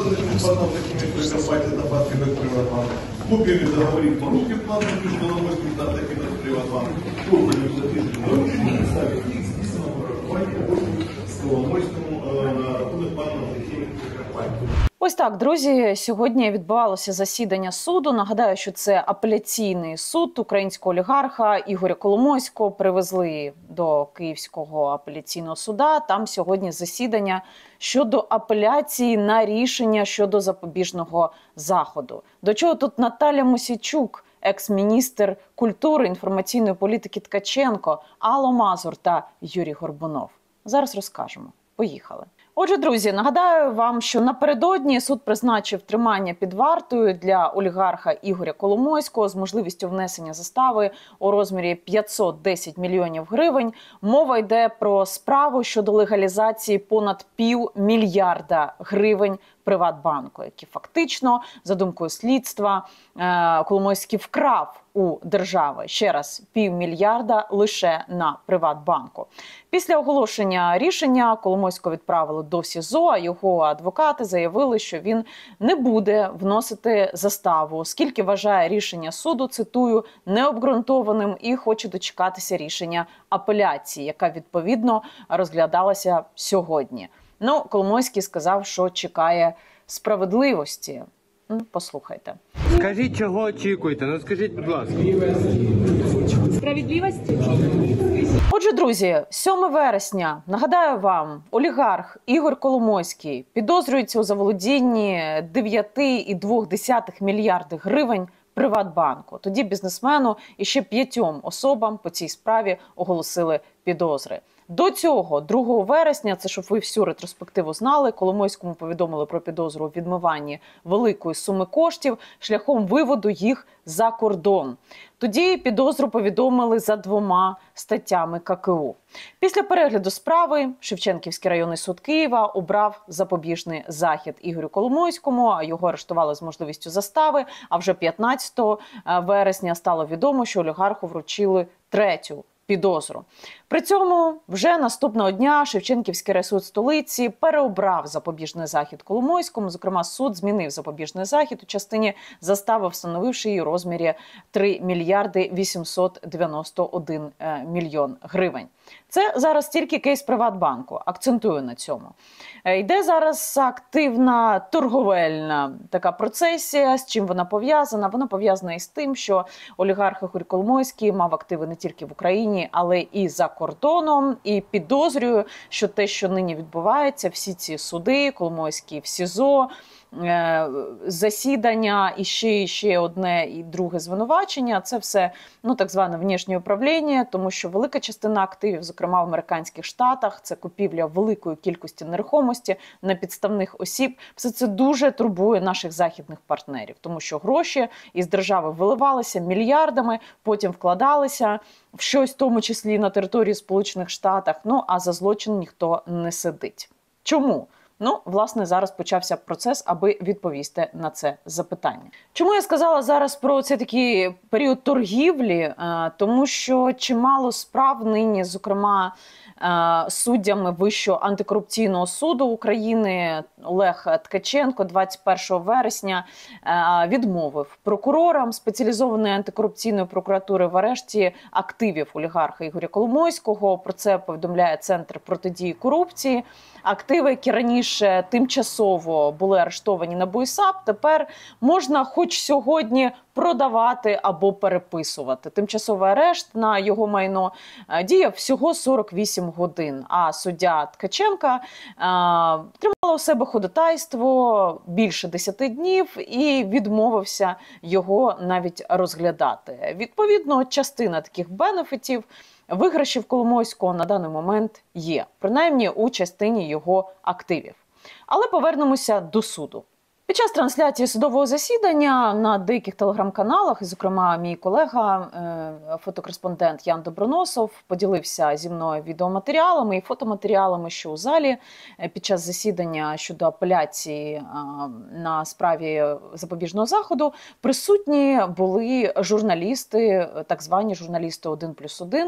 потом такими прикопать это под Приватбанк. Купили, договорить поручки плату между Коломойским и таким Приватбанк. Купили за 1000 доручений, ставить их, списано прорахування з Коломойському на рахунок банку такими прикопать. Ось так, друзі, сьогодні відбувалося засідання суду. Нагадаю, що це апеляційний суд українського олігарха Ігоря Коломойського. Привезли до Київського апеляційного суда. Там сьогодні засідання щодо апеляції на рішення щодо запобіжного заходу. До чого тут Наталя Мосійчук, екс-міністр культури, інформаційної політики Ткаченко, Алла Мазур та Юрій Горбунов? Зараз розкажемо. Поїхали. Отже, друзі, нагадаю вам, що напередодні суд призначив тримання під вартою для олігарха Ігоря Коломойського з можливістю внесення застави у розмірі 510 мільйонів гривень. Мова йде про справу щодо легалізації понад $500 мільярда гривень Приватбанку, які фактично, за думкою слідства, Коломойський вкрав у держави. Ще раз, $500 мільярда лише на Приватбанку. Після оголошення рішення Коломойського відправили до СІЗО, а його адвокати заявили, що він не буде вносити заставу, оскільки вважає рішення суду, цитую, необґрунтованим і хоче дочекатися рішення апеляції, яка відповідно розглядалася сьогодні. Ну, Коломойський сказав, що чекає справедливості. Послухайте. Скажіть, чого очікуєте? Ну скажіть, будь ласка. Справедливості? Отже, друзі, 7 вересня, нагадаю вам, олігарх Ігор Коломойський підозрюється у заволодінні 9,2 мільярди гривень Приватбанку. Тоді бізнесмену і ще 5 особам по цій справі оголосили підозри. До цього, 2 вересня, це щоб ви всю ретроспективу знали, Коломойському повідомили про підозру у відмиванні великої суми коштів шляхом виводу їх за кордон. Тоді підозру повідомили за 2 статтями ККУ. Після перегляду справи Шевченківський районний суд Києва обрав запобіжний захід Ігорю Коломойському, а його арештували з можливістю застави, а вже 15 вересня стало відомо, що олігарху вручили 3-ю підозру. При цьому вже наступного дня Шевченківський райсуд столиці переобрав запобіжний захід Коломойському. Зокрема, суд змінив запобіжний захід у частині застави, встановивши її у розмірі 3 мільярди 891 мільйон гривень. Це зараз тільки кейс Приватбанку. Акцентую на цьому. Йде зараз активна торговельна така процесія. З чим вона пов'язана? Вона пов'язана із тим, що олігарх Ігор Коломойський мав активи не тільки в Україні, але і за кордоном. І підозрюю, що те, що нині відбувається, всі ці суди, Коломойський в СІЗО, засідання і ще одне і друге звинувачення, це все так зване внішнє управління, тому що велика частина активів, зокрема в американських штатах, це купівля великої кількості нерухомості на підставних осіб. Все це дуже турбує наших західних партнерів, тому що гроші із держави виливалися мільярдами, потім вкладалися в щось, в тому числі на території Сполучених Штатів, а за злочин ніхто не сидить. Чому? Власне, зараз почався процес, аби відповісти на це запитання. Чому я сказала зараз про цей такий період торгівлі? Тому що чимало справ нині, зокрема, суддями Вищого антикорупційного суду України Олег Ткаченко 21 вересня відмовив прокурорам спеціалізованої антикорупційної прокуратури в арешті активів олігарха Ігоря Коломойського. Про це повідомляє Центр протидії корупції. Активи, які раніше тимчасово були арештовані НАБУ і САП, тепер можна хоч сьогодні продавати або переписувати. Тимчасовий арешт на його майно діяв всього 48 годин, а суддя Ткаченка тримала у себе ходатайство більше 10 днів і відмовився його навіть розглядати. Відповідно, частина таких бенефітів, виграшів Коломойського на даний момент є, принаймні у частині його активів. Але повернемося до суду. Під час трансляції судового засідання на деяких телеграм-каналах, зокрема мій колега, фотокореспондент Ян Доброносов, поділився зі мною відеоматеріалами і фотоматеріалами, що у залі під час засідання щодо апеляції на справі запобіжного заходу присутні були журналісти, так звані журналісти 1+1,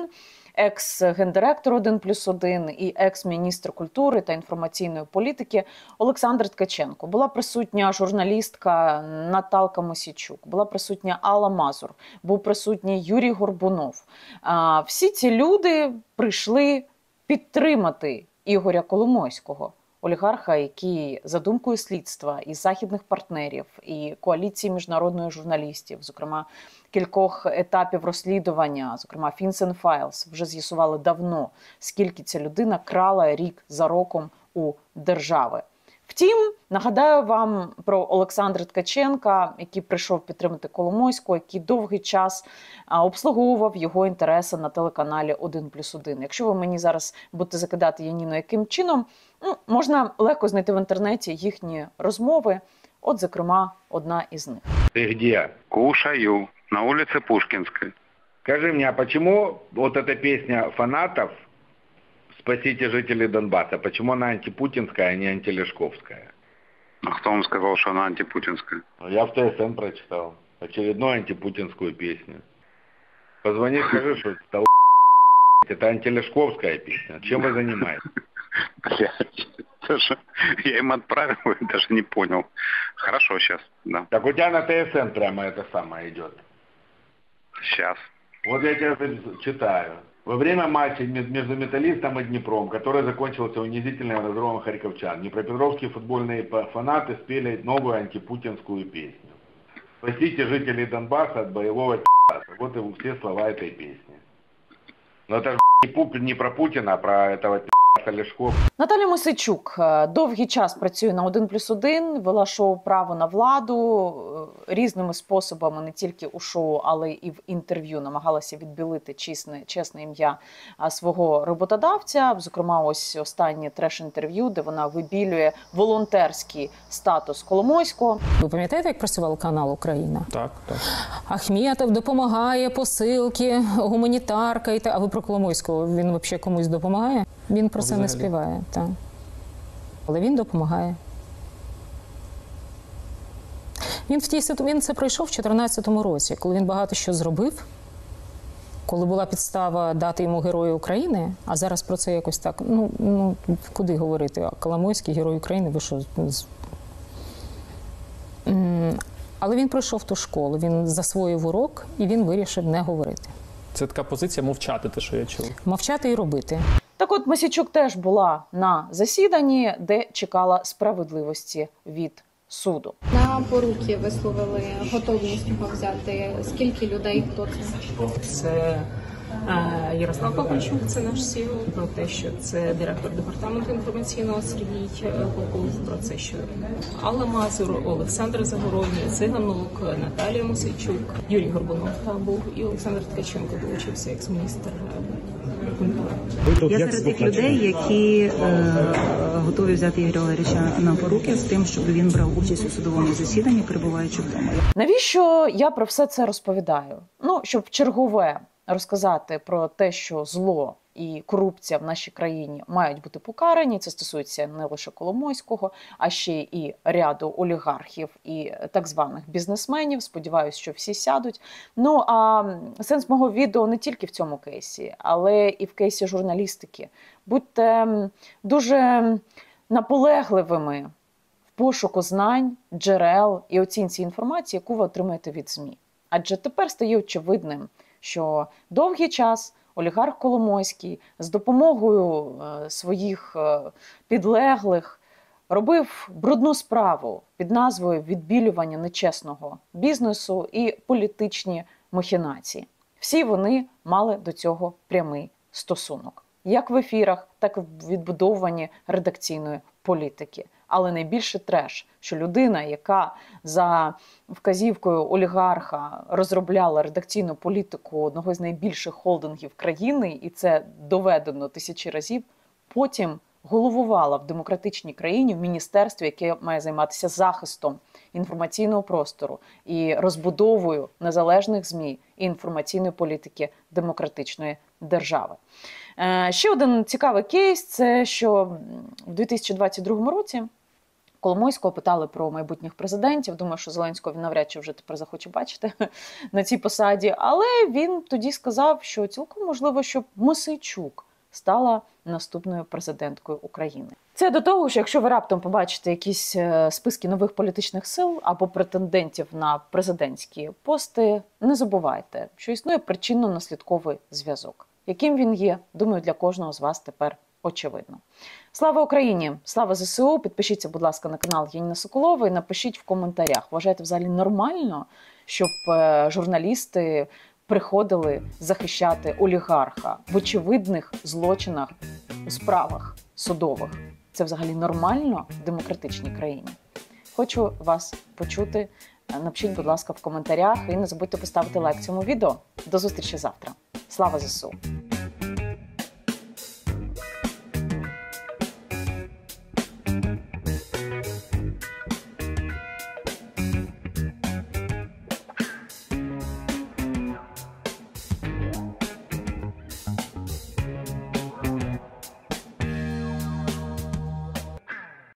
екс-гендиректор 1+1 і екс-міністр культури та інформаційної політики Олександр Ткаченко. Була присутня журналістка Наталка Мосійчук, була присутня Алла Мазур, був присутній Юрій Горбунов. Всі ці люди прийшли підтримати Ігоря Коломойського, олігарха, який, за думкою слідства і західних партнерів, і коаліції міжнародних журналістів, зокрема кількох етапів розслідування, зокрема FinCEN Files, вже з'ясували давно, скільки ця людина крала рік за роком у держави. Втім, нагадаю вам про Олександра Ткаченка, який прийшов підтримати Коломойського, який довгий час обслуговував його інтереси на телеканалі 1+1. Якщо ви мені зараз будете закидати, Яніно, яким чином, можна легко знайти в інтернеті їхні розмови. От, зокрема, одна із них. Ты где? Кушаю. На улице Пушкинской. Скажи мне, а почему вот эта песня фанатов «Спасите жителей Донбасса», почему она антипутинская, а не антилешковская? А кто вам сказал, что она антипутинская? Я в ТСН прочитал. Очередную антипутинскую песню. Позвони, скажи, что это антилешковская песня. Чем вы занимаетесь? Я им отправил, даже не понял. Хорошо, сейчас, да. Так у тебя на ТСН прямо это самое идет. Сейчас. Вот я тебе читаю. Во время матча между «Металлистом» и «Днепром», который закончился унизительным разгромом харьковчан, днепропетровские футбольные фанаты спели новую антипутинскую песню. «Спасите жителей Донбасса от боевого пи***ца». Вот и все слова этой песни. Но это не про Путина, а про этого пи***ца Лешко. Наталя Мосійчук довгий час працює на 1+1, вела шоу «Право на владу», різними способами, не тільки у шоу, але і в інтерв'ю намагалася відбілити чесне ім'я свого роботодавця. Зокрема, ось останнє треш-інтерв'ю, де вона вибілює волонтерський статус Коломойського. Ви пам'ятаєте, як працював канал «Україна»? Так, так. Ахметов допомагає, посилки, гуманітарка. А ви про Коломойського, він взагалі комусь допомагає? Він про це не співає, так. Але він допомагає. Він це пройшов в 2014 році, коли він багато що зробив, коли була підстава дати йому Герою України, а зараз про це якось так, куди говорити? Коломойський, Герой України, ви що? Але він пройшов ту школу, він засвоїв урок і він вирішив не говорити. Це така позиція мовчати, те, що я чув. Мовчати і робити. Так от, Мосійчук теж була на засіданні, де чекала справедливості від суду. На поруки висловили готовність його взяти. Скільки людей, хто це? Це Ярослав Павлічук, це наш СІО, про те, що це директор департаменту інформаційного Сергій Попов, про це, що Алла Мазур, Олександр Загородній, Циганок, Наталія Мосійчук, Юрій Горбунов там був і Олександр Ткаченко долучився екс-міністр культури. Я серед тих людей, які готові взяти Ігоря Валерійовича на поруки з тим, щоб він брав участь у судовому засіданні, перебуваючи вдома. Навіщо я про все це розповідаю? Щоб вчергове розказати про те, що зло і корупція в нашій країні мають бути покарані. Це стосується не лише Коломойського, а ще і ряду олігархів і так званих бізнесменів. Сподіваюсь, що всі сядуть. А сенс мого відео не тільки в цьому кейсі, але і в кейсі журналістики. Будьте дуже наполегливими в пошуку знань, джерел і оцінці інформації, яку ви отримаєте від ЗМІ. Адже тепер стає очевидним, що довгий час олігарх Коломойський з допомогою своїх підлеглих робив брудну справу під назвою «Відбілювання нечесного бізнесу» і політичні махінації. Всі вони мали до цього прямий стосунок. Як в ефірах, так і в відбудовуванні редакційної політики. Але найбільше треш, що людина, яка за вказівкою олігарха розробляла редакційну політику одного з найбільших холдингів країни, і це доведено тисячі разів, потім головувала в демократичній країні в міністерстві, яке має займатися захистом інформаційного простору і розбудовою незалежних ЗМІ і інформаційної політики демократичної держави. Ще один цікавий кейс – це що в 2022 році Коломойського питали про майбутніх президентів. Думаю, що Зеленського він навряд чи вже тепер захоче бачити на цій посаді. Але він тоді сказав, що цілком можливо, щоб Мосійчук стала наступною президенткою України. Це до того, що якщо ви раптом побачите якісь списки нових політичних сил або претендентів на президентські пости, не забувайте, що існує причинно-наслідковий зв'язок. Яким він є, думаю, для кожного з вас тепер очевидно. Слава Україні! Слава ЗСУ! Підпишіться, будь ласка, на канал Яніни Соколової, напишіть в коментарях. Вважаєте взагалі нормально, щоб журналісти приходили захищати олігарха в очевидних злочинах у справах судових? Це взагалі нормально в демократичній країні? Хочу вас почути. Напишіть, будь ласка, в коментарях і не забудьте поставити лайк цьому відео. До зустрічі завтра. Слава ЗСУ!